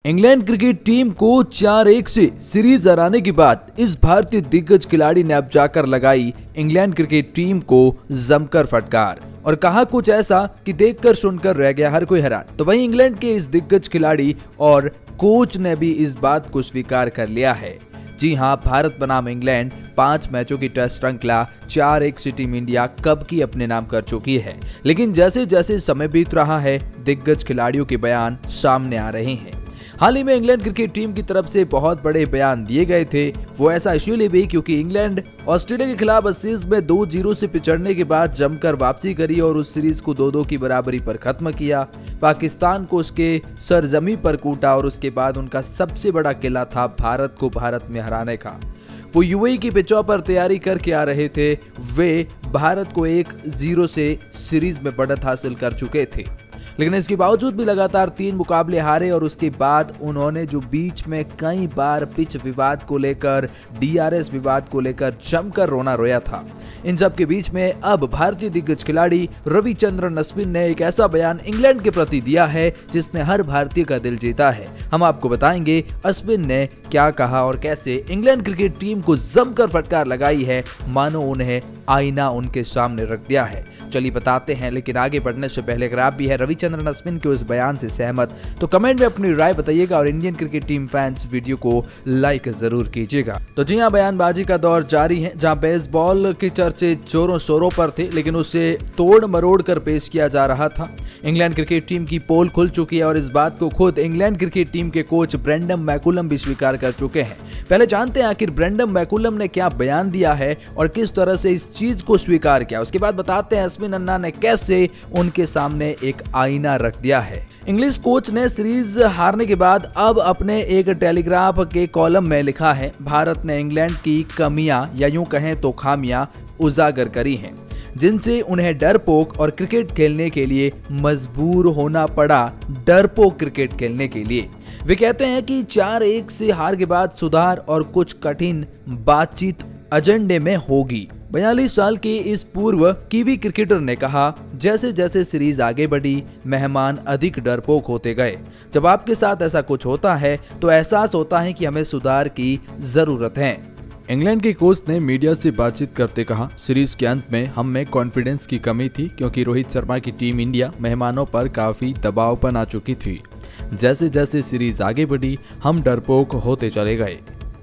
England cricket team को 4-1 से series हराने के बाद इस भारतीय दिग्गज खिलाड़ी ने अब जाकर लगाई इंग्लैंड क्रिकेट टीम को जमकर फटकार और कहा कुछ ऐसा कि देखकर सुनकर रह गया हर कोई हैरान। तो वहीं इंग्लैंड के इस दिग्गज खिलाड़ी और कोच ने भी इस बात को स्वीकार कर लिया है। जी हां, भारत बनाम इंग्लैंड 5 मैचों की टेस्ट श्रृंखला 4-1 से टीम इंडिया कब की अपने नाम कर चुकी है। लेकिन जैसे जैसे समय बीत रहा है, दिग्गज खिलाड़ियों के बयान सामने आ रहे हैं। हाल ही में इंग्लैंड क्रिकेट टीम की तरफ से बहुत बड़े बयान दिए गए थे। वो ऐसा इसलिए भी क्योंकि इंग्लैंड ऑस्ट्रेलिया के खिलाफ सीरीज में 2-0 से पिछड़ने के बाद जमकर वापसी करी और उस सीरीज को 2-2 की बराबरी पर खत्म किया। पाकिस्तान को उसके सरजमी पर कूटा और उसके बाद उनका सबसे बड़ा किला था भारत को भारत में हराने का। वो यूएई की पिचों पर तैयारी करके आ रहे थे। वे भारत को 1-0 से सीरीज में बढ़त हासिल कर चुके थे, लेकिन इसके बावजूद भी लगातार 3 मुकाबले हारे और उसके बाद उन्होंने जो बीच में कई बार पिच विवाद को लेकर, डीआरएस विवाद को लेकर जमकर रोना रोया था। इन सब के बीच में अब भारतीय दिग्गज खिलाड़ी रविचंद्रन अश्विन ने एक ऐसा बयान इंग्लैंड के प्रति दिया है जिसने हर भारतीय का दिल जीता है। हम आपको बताएंगे अश्विन ने क्या कहा और कैसे इंग्लैंड क्रिकेट टीम को जमकर फटकार लगाई है, मानो उन्हें आईना उनके सामने रख दिया है। चलिए बताते हैं, लेकिन आगे बढ़ने से पहले अगर आप भी है रविचंद्रन अश्विन के उस बयान से सहमत तो कमेंट में अपनी राय बताइएगा और Indian cricket team fans video को लाइक जरूर कीजिएगा। तो जी हाँ, बयानबाजी का दौर जारी है, जहां बेसबॉल के चर्चे जोरों शोरों पर थे, लेकिन उसे तोड़ मरोड़ कर पेश किया जा रहा था। इंग्लैंड क्रिकेट टीम की पोल खुल चुकी है और इस बात को खुद इंग्लैंड क्रिकेट टीम के कोच ब्रेंडन मैकुलम भी स्वीकार कर चुके हैं। पहले जानते हैं आखिर ब्रेंडन मैकुलम ने क्या बयान दिया है और किस तरह से इस चीज को स्वीकार किया। उसके बाद बताते हैं अश्विन अन्ना ने कैसे उनके सामने एक आईना रख दिया है। इंग्लिश कोच ने सीरीज हारने के बाद अब अपने एक टेलीग्राफ के कॉलम में लिखा है, भारत ने इंग्लैंड की कमियां या यूं कहें तो खामियां उजागर करी हैं, जिनसे उन्हें डरपोक और क्रिकेट खेलने के लिए मजबूर होना पड़ा। डरपोक क्रिकेट खेलने के लिए वे कहते हैं कि 4-1 से हार के बाद सुधार और कुछ कठिन बातचीत एजेंडे में होगी। 42 साल के इस पूर्व कीवी क्रिकेटर ने कहा, जैसे जैसे सीरीज आगे बढ़ी, मेहमान अधिक डरपोक होते गए। जब आपके साथ ऐसा कुछ होता है तो एहसास होता है कि हमें सुधार की जरूरत है। इंग्लैंड के कोच ने मीडिया से बातचीत करते कहा, सीरीज के अंत में हम में कॉन्फिडेंस की कमी थी क्योंकि रोहित शर्मा की टीम इंडिया मेहमानों पर काफी दबाव बना चुकी थी। जैसे जैसे सीरीज आगे बढ़ी, हम डरपोक होते चले गए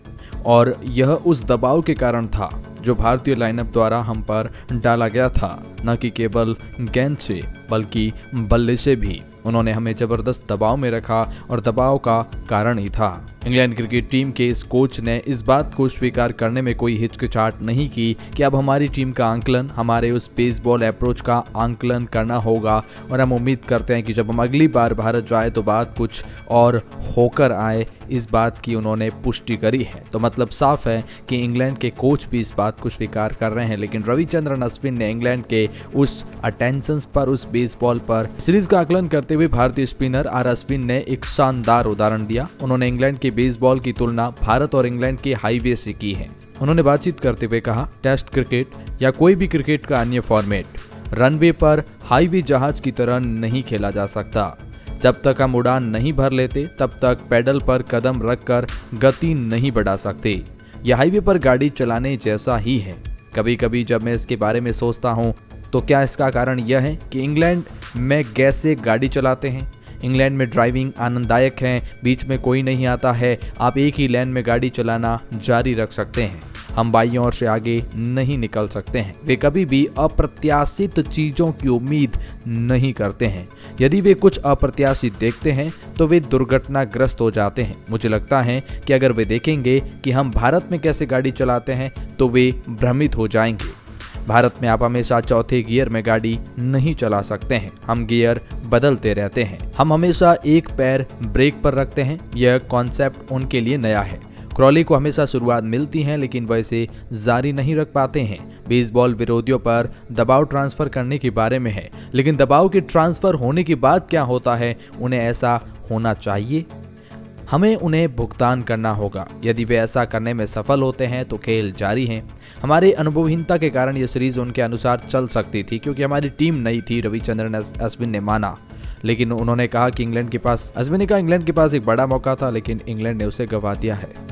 और यह उस दबाव के कारण था जो भारतीय लाइनअप द्वारा हम पर डाला गया था, न कि केवल गेंद से बल्कि बल्ले से भी। उन्होंने हमें जबरदस्त दबाव में रखा और दबाव का कारण ही था। इंग्लैंड क्रिकेट टीम के इस कोच ने इस बात को स्वीकार करने में कोई हिचकिचाहट नहीं की कि अब हमारी टीम का आंकलन, हमारे उस बेसबॉल अप्रोच का आंकलन करना होगा और हम उम्मीद करते हैं कि जब हम अगली बार भारत जाए तो बात कुछ और होकर आए। इस बात की उन्होंने पुष्टि करी है। तो मतलब साफ है कि इंग्लैंड के कोच भी इस बात को स्वीकार कर रहे हैं, लेकिन रविचंद्रन अश्विन ने इंग्लैंड के उस अटेंशन पर, उस बेसबॉल पर सीरीज का आकलन करते हुए भारतीय स्पिनर आर अश्विन ने एक शानदार उदाहरण दिया। उन्होंने इंग्लैंड के बेसबॉल की तुलना भारत और इंग्लैंड के हाईवे से की है। उन्होंने बातचीत करते हुए कहा, टेस्ट क्रिकेट या कोई भी क्रिकेट का अन्य फॉर्मेट रनवे पर हाईवे जहाज की तरह नहीं खेला जा सकता। जब तक हम उड़ान नहीं भर लेते तब तक पेडल पर कदम रखकर गति नहीं बढ़ा सकते। यह हाईवे पर गाड़ी चलाने जैसा ही है। कभी कभी जब मैं इसके बारे में सोचता हूँ तो क्या इसका कारण यह है कि इंग्लैंड में गैस से गाड़ी चलाते हैं। इंग्लैंड में ड्राइविंग आनंददायक है, बीच में कोई नहीं आता है, आप एक ही लेन में गाड़ी चलाना जारी रख सकते हैं। हम बाईं ओर से आगे नहीं निकल सकते हैं। वे कभी भी अप्रत्याशित चीजों की उम्मीद नहीं करते हैं। यदि वे कुछ अप्रत्याशित देखते हैं तो वे दुर्घटनाग्रस्त हो जाते हैं। मुझे लगता है कि अगर वे देखेंगे कि हम भारत में कैसे गाड़ी चलाते हैं तो वे भ्रमित हो जाएंगे। भारत में आप हमेशा चौथे गियर में गाड़ी नहीं चला सकते हैं। हम गियर बदलते रहते हैं। हम हमेशा एक पैर ब्रेक पर रखते हैं। यह कॉन्सेप्ट उनके लिए नया है। क्रॉली को हमेशा शुरुआत मिलती है, लेकिन वह इसे जारी नहीं रख पाते हैं। बेसबॉल विरोधियों पर दबाव ट्रांसफर करने के बारे में है, लेकिन दबाव के ट्रांसफर होने के बाद क्या होता है, उन्हें ऐसा होना चाहिए। हमें उन्हें भुगतान करना होगा। यदि वे ऐसा करने में सफल होते हैं तो खेल जारी है। हमारे अनुभवहीनता के कारण यह सीरीज उनके अनुसार चल सकती थी क्योंकि हमारी टीम नई थी, रविचंद्रन अश्विन ने माना। लेकिन उन्होंने कहा कि अश्विन ने कहा इंग्लैंड के पास एक बड़ा मौका था, लेकिन इंग्लैंड ने उसे गंवा दिया है।